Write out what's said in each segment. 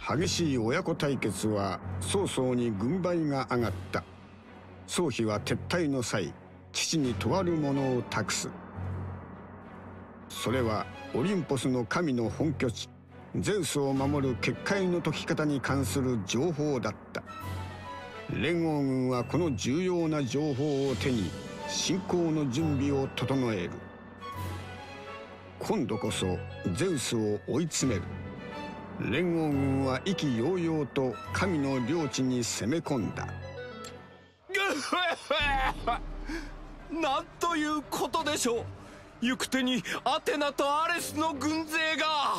激しい親子対決は曹操に軍配が上がった。曹丕は撤退の際、父にとあるものを託す。それはオリンポスの神の本拠地ゼウスを守る結界の解き方に関する情報だった。連合軍はこの重要な情報を手に侵攻の準備を整える。今度こそゼウスを追い詰める。連合軍は意気揚々と神の領地に攻め込んだ。 なんということでしょう。行く手にアテナとアレスの軍勢が。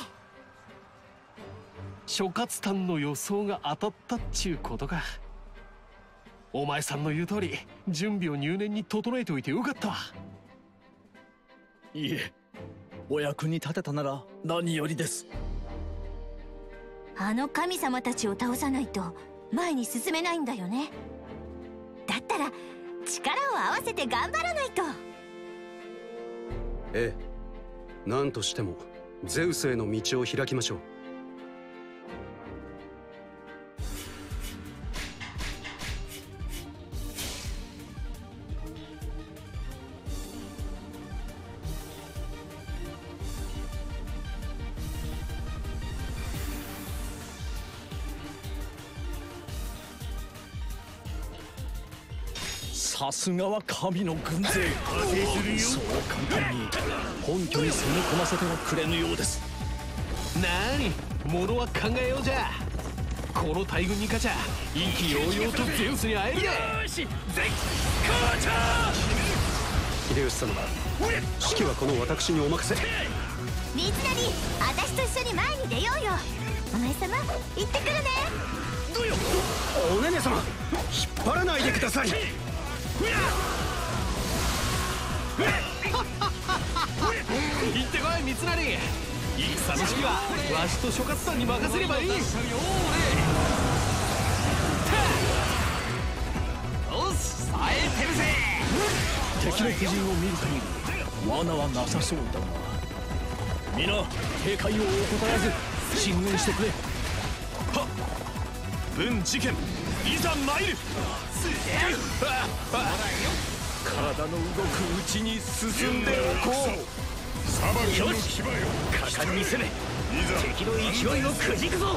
諸葛丹の予想が当たったっちゅうことか。お前さんの言う通り準備を入念に整えておいてよかったわ。 いえ、お役に立てたなら何よりです。 あの神様たちを倒さないと前に進めないんだよね。だったら力を合わせて頑張らないと。 ええ、何としてもゼウスへの道を開きましょう。 さすがは神の軍勢。そう簡単に本拠に攻め込ませてはくれぬようです。 なに、物は考えようじゃ。この大軍に勝ちゃ意気揚々とゼウスに会えるで。よし、絶好調。 秀吉様、指揮はこの私にお任せ。 三成、私と一緒に前に出ようよ。お前様、行ってくるね。 どうよ、おねね様、引っ張らないでください。 行ってこい三成。戦の指揮はわしと諸葛さんに任せればいい。よし、冴えてるぜ。 敵の布陣を見る限り罠はなさそうだが、皆警戒を怠らず進軍してくれ。 はっ、文事件いざ参る。体の動くうちに進んでおこう。よし、果敢に攻め敵の勢いをくじくぞ。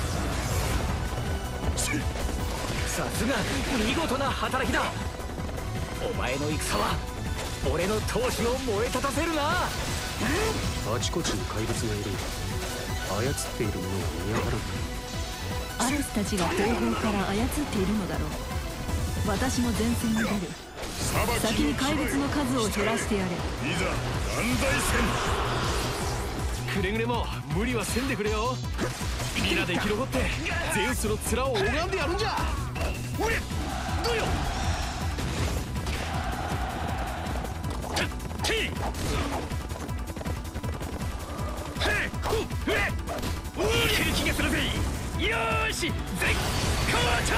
さすが見事な働きだ。お前の戦は俺の闘志を燃え立たせるな。 あちこちに怪物がいる。操っているものが見当たらない。 アレスたちが後方から操っているのだろう。私も前線に出る。先に怪物の数を減らしてやれ。 いざ断罪くれぐれも無理はせんでくれよ。皆で生き残ってゼウスの面を拝んでやるんじゃ。 おれ、どうよ。いける気がするぜ。よーし、絶好調。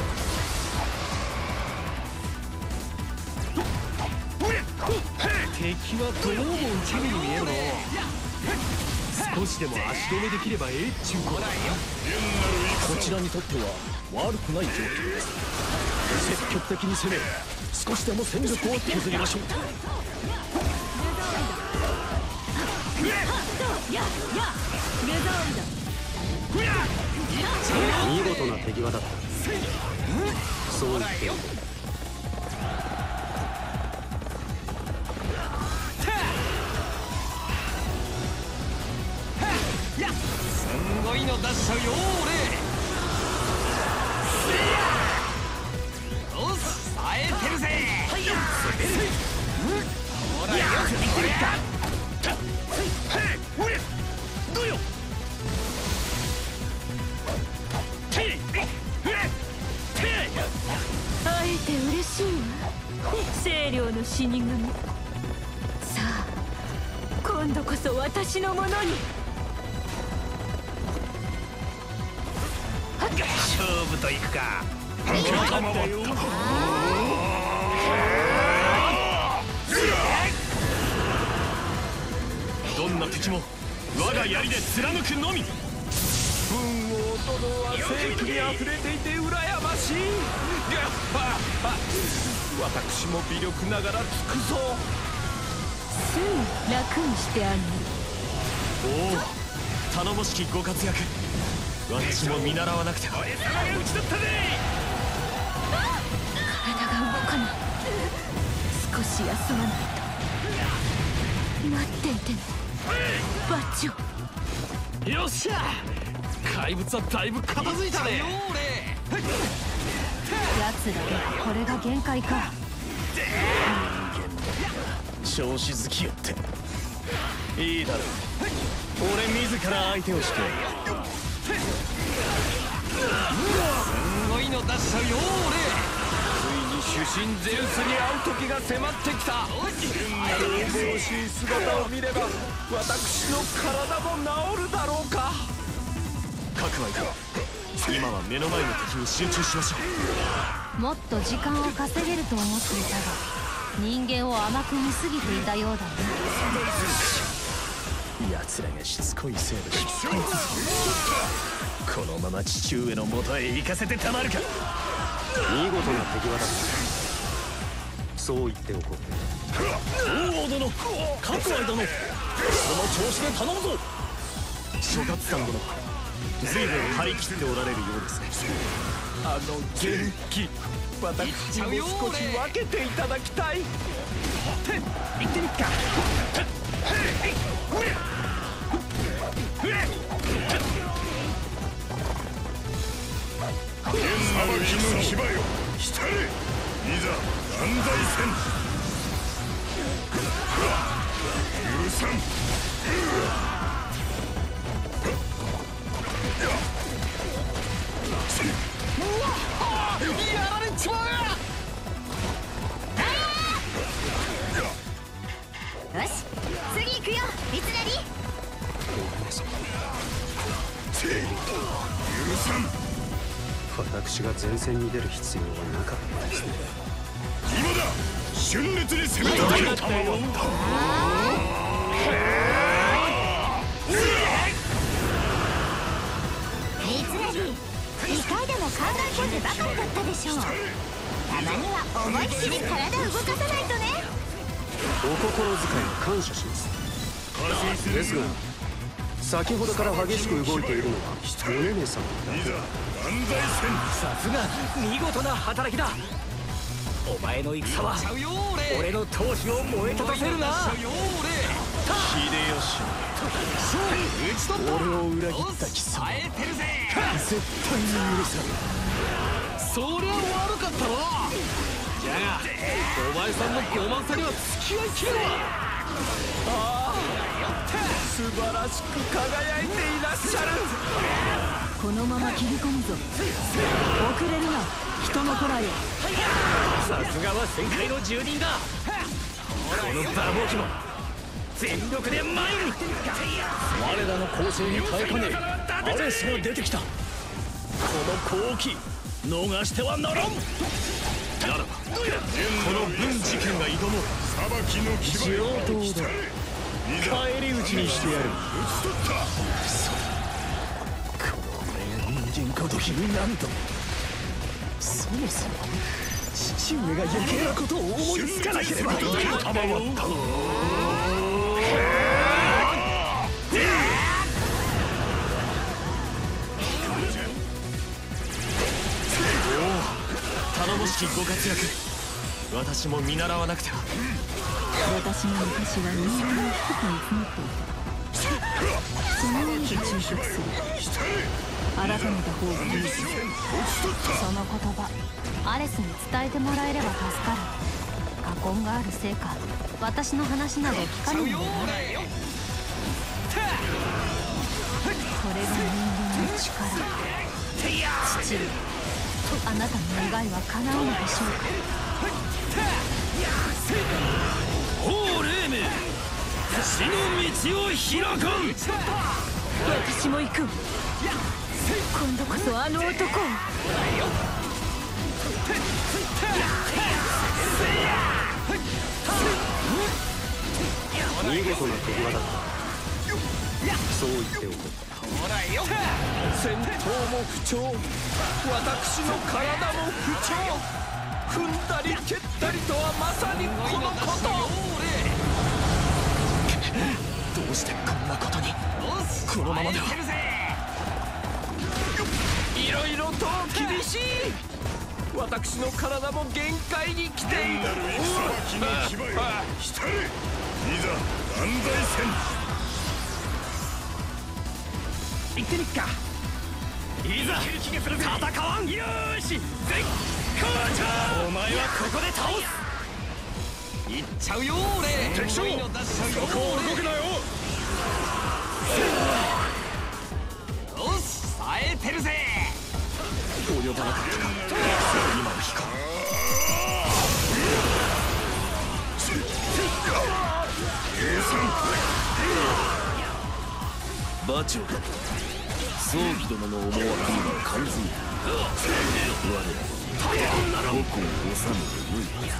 敵はどうも内目に見えるの。少しでも足止めできればええっちゅうことだ。 こちらにとっては悪くない状況です。積極的に攻め、少しでも戦力を削りましょう。 見事な手際だった。そう言っている。 すごいの出しちゃうよ俺。よし、冴えてるぜ。ほら、よく見てみた。 どうよ。 会えて嬉しいわ、清涼の死神。さあ、今度こそ私のものに。 勝負といくか。どんな敵も我が槍で貫くのみ。 文王殿は正気にあふれていて羨ましい。私も微力ながら尽くそう。 すぐ楽にしてあげる。 おお、頼もしきご活躍。私も見習わなくては。 俺様が討ち取ったぜ。 体が動かない。少し休まないと。待っていてね、バッジョ。 よっしゃ、怪物はだいぶ片付いたね。 奴らでこれが限界か。 調子好きよっていいだろう。俺自ら相手をして。 すごいの出しちゃうよ俺。ついに主神ゼウスに会う時が迫ってきた。恐ろしい姿を見れば私の体も治るだろうか。 各愛か、今は目の前の敵に集中しましょもっと時間を稼げると思っていたが、人間を甘く見すぎていたようだね。 奴らがしつこいせいで失敗する。このまま父上の元へ行かせてたまるか。 見事な手際だった。そう言っておこう。 王殿、各愛殿、その調子で頼むぞ。 う。諸葛さん殿、随分張り切っておられるようですね。 あの元気、私にも少し分けていただきたい。行ってみっか。 裁きの牙よ、来れ。いざ断罪戦。許さん。 やられちまう。 よし、次行くよ、三成。 許さん。 私が前線に出る必要はなかったですね。 今だ、春烈に攻めたけ。 三成、2回でも考え込んでばかりだったでしょう。たまには思いっきり体を動かさないとね。 お心遣いを感謝します。ですが先ほどから激しく動いているのはヨネネ様だけ。 断罪戦。 さすが見事な働きだ。お前の戦は俺の闘志を燃え立たせるな。 秀吉、 俺を裏切った貴様、絶対に許さない。 そりゃ悪かったな。じゃがお前さんの傲慢さには付き合いきれんわ。 素晴らしく輝いていらっしゃる。 このまま切り込むぞ。遅れるな、人の子らよ。 さすがは戦界の住人だ。この馬毛機も全力で前に。 我らの攻勢に耐えかねアレスが出てきた。この好機逃してはならん。 ならばこの文事件が挑もう。 裁きの牙よ、 上等だ。返り討ちにしてやる。この俺が人間ごときになんと。そもそも父上が余計なことを思いつかなければ賜った。 頼もしきご活躍。私も見習わなくては。 私も昔は人間を低く見積もっていた。その上で忠告する。改めた方がいい。その言葉アレスに伝えてもらえれば助かる。禍根があるせいか私の話など聞かぬのだな。これが人間の力。父上、あなたの願いは叶うのでしょうか。 おうレーム、死の道を開かん。 私も行く。今度こそあの男を。 見事な手際だった。 そう言っておこう。 ほらよ戦闘も不調、私の体も不調、踏んだり蹴ったりとはまさにこのこと。 どうしてこんなことに。このままではいろいろと厳しい。私の体も限界に来ている。 なる戦気の牙よ、来たれ。いざ断罪行ってみっか。いざ戦わん。よーし絶好調。お前はここで倒す。 いっちゃうよ俺。 敵将、そこを動くなよ。 よし冴えてるぜ。 及ばなかったか。今の日か。 馬長、宗義殿の思惑には感づいた。我らは矛を収めて無い。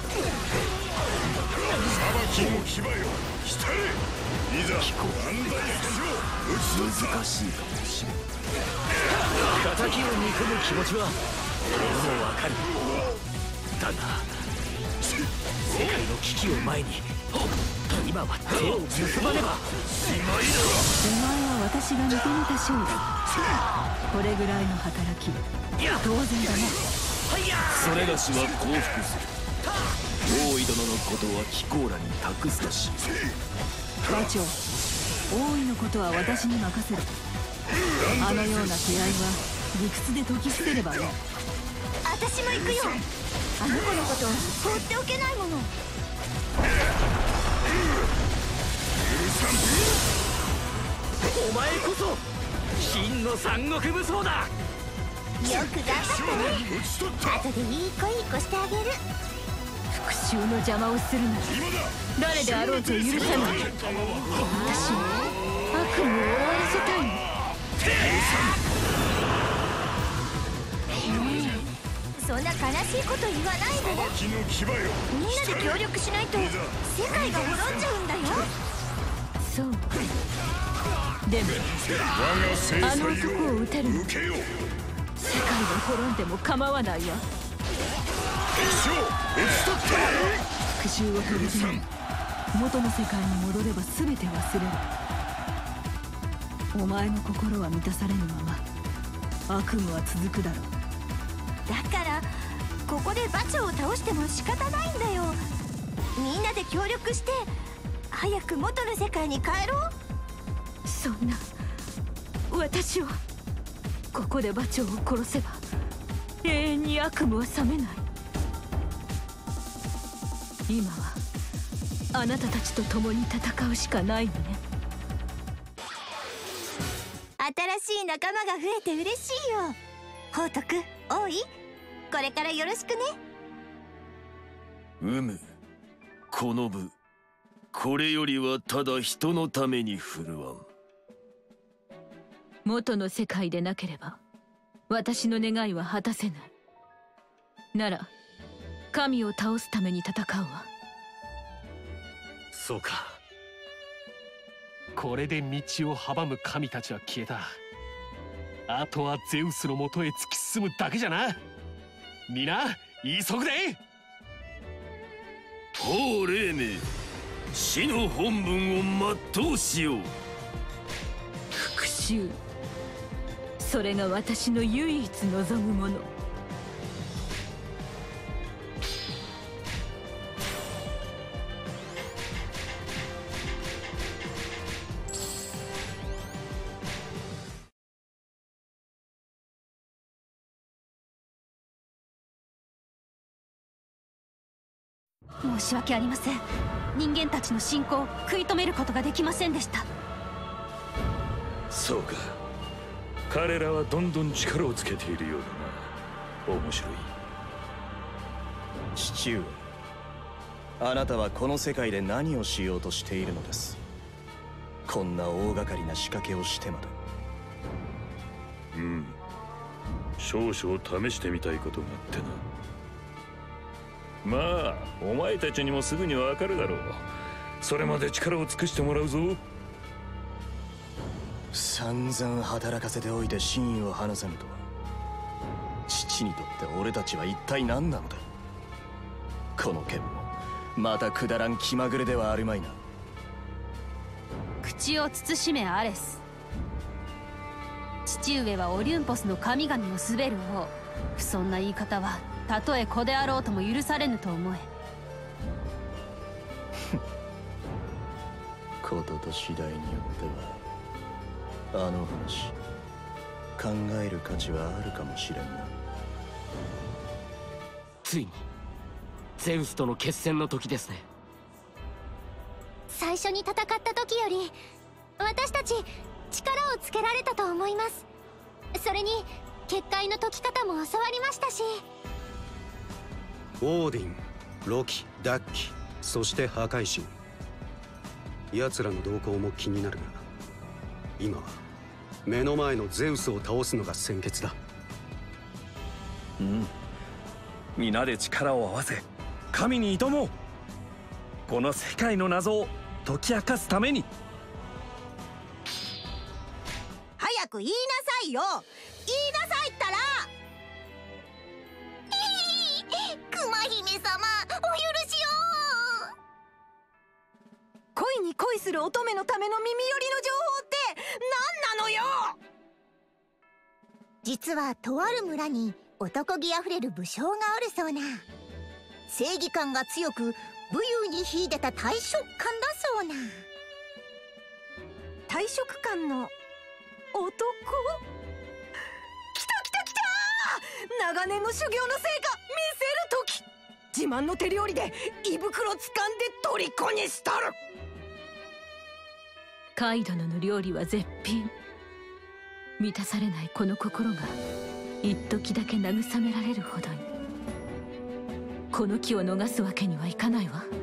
裁きの牙よ、来たれ。いざ断罪しよう。 難しいかもしれん。 敵を憎む気持ちは俺もわかる。だが世界の危機を前に今は手を結ばねば。 お前は私が認めた勝利。これぐらいの働き当然だな。 それがしは降伏する。大井殿のことは貴公らに託すとし。 馬長、大井のことは私に任せる。あのような手合いは理屈で解き捨てればいい。 私も行くよ。あの子のこと放っておけないもの。 お前こそ金の三国武装だ。 よく頑張ったね。後でいい子してあげる。 復讐の邪魔をするなら誰であろうと許さない。私は悪夢を終わらせたいの。 そんな悲しいこと言わないで。みんなで協力しないと世界が滅んじゃうんだよ。 そうでもあの男を撃てるの。世界が滅んでも構わないわ。復讐を取りずに元の世界に戻れば全て忘れる。お前の心は満たされぬまま悪夢は続くだろう。 だからここで馬長を倒しても仕方ないんだよ。みんなで協力して早く元の世界に帰ろう。 そんな私はここで馬長を殺せば永遠に悪夢は覚めない。今はあなたたちと共に戦うしかないのね。 新しい仲間が増えて嬉しいよ。宝徳、大井、これからよろしくね。 この部、これよりはただ人のために振るわん。 元の世界でなければ私の願いは果たせない。なら神を倒すために戦うわ。 そうか。これで道を阻む神たちは消えた。あとはゼウスのもとへ突き進むだけじゃな。皆急ぐで。 法霊明、死の本分を全うしよう。 復讐、それが私の唯一望むもの。 申し訳ありません。人間たちの侵攻を食い止めることができませんでした。 そうか、彼らはどんどん力をつけているようだな。面白い。 父上、あなたはこの世界で何をしようとしているのです。こんな大掛かりな仕掛けをしてまで。 少々試してみたいことがあってな。まあお前たちにもすぐにわかるだろう。それまで力を尽くしてもらうぞ。 散々働かせておいて真意を話さぬとは。父にとって俺たちは一体何なのだ。この件もまたくだらん気まぐれではあるまいな。 口を慎めアレス。父上はオリュンポスの神々の滑る王。そんな言い方はたとえ子であろうとも許されぬと思え。 ことと次第によってはあの話考える価値はあるかもしれんな。 ついにゼウスとの決戦の時ですね。 最初に戦った時より私たち力をつけられたと思います。それに結界の解き方も教わりましたし。 オーディン、ロキ、ダッキ、そして破壊神。奴らの動向も気になるが、今は目の前のゼウスを倒すのが先決だ。 うん、皆で力を合わせ神に挑もう。この世界の謎を解き明かすために。 早く言いなさいよ。言いなさいったら。 熊姫様、お許しを。 恋に恋する乙女のための耳寄りの情報って何なのよ。 実はとある村に男気あふれる武将があるそうな。正義感が強く武勇に秀でた大食漢だそうな。 大食漢の男？来た来た来た。長年の修行の成果見せる時。自慢の手料理で胃袋掴んで虜にしたる。 カイ殿の料理は絶品。満たされないこの心が一時だけ慰められるほどに。この機を逃すわけにはいかないわ。